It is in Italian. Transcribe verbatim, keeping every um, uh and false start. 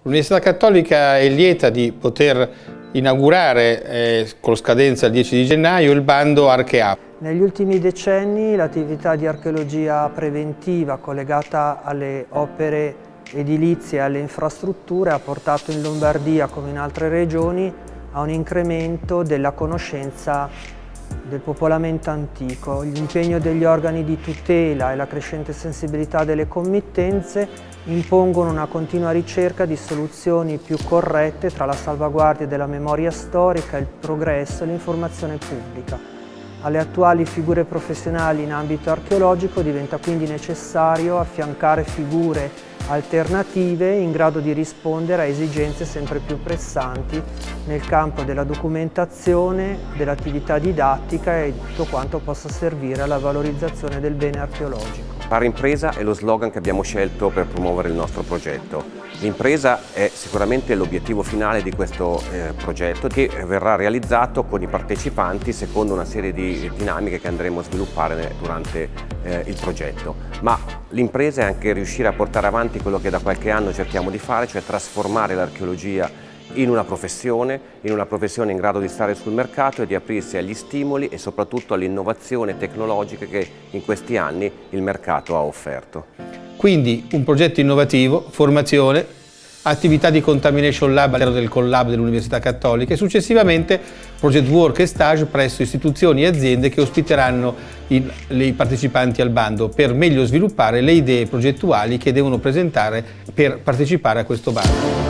L'Università Cattolica è lieta di poter inaugurare, eh, con scadenza il dieci di gennaio, il bando ArcheA. Negli ultimi decenni l'attività di archeologia preventiva collegata alle opere edilizie e alle infrastrutture ha portato in Lombardia, come in altre regioni, a un incremento della conoscenza del popolamento antico. L'impegno degli organi di tutela e la crescente sensibilità delle committenze impongono una continua ricerca di soluzioni più corrette tra la salvaguardia della memoria storica, il progresso e l'informazione pubblica. Alle attuali figure professionali in ambito archeologico diventa quindi necessario affiancare figure alternative in grado di rispondere a esigenze sempre più pressanti nel campo della documentazione, dell'attività didattica e di tutto quanto possa servire alla valorizzazione del bene archeologico. Fare impresa è lo slogan che abbiamo scelto per promuovere il nostro progetto. L'impresa è sicuramente l'obiettivo finale di questo eh, progetto, che verrà realizzato con i partecipanti secondo una serie di dinamiche che andremo a sviluppare durante eh, il progetto. Ma l'impresa è anche riuscire a portare avanti quello che da qualche anno cerchiamo di fare, cioè trasformare l'archeologia in una professione, in una professione in grado di stare sul mercato e di aprirsi agli stimoli e soprattutto all'innovazione tecnologica che in questi anni il mercato ha offerto. Quindi un progetto innovativo, formazione, attività di Contamination Lab all'interno del Collab dell'Università Cattolica e successivamente project work e stage presso istituzioni e aziende che ospiteranno i, i partecipanti al bando per meglio sviluppare le idee progettuali che devono presentare per partecipare a questo bando.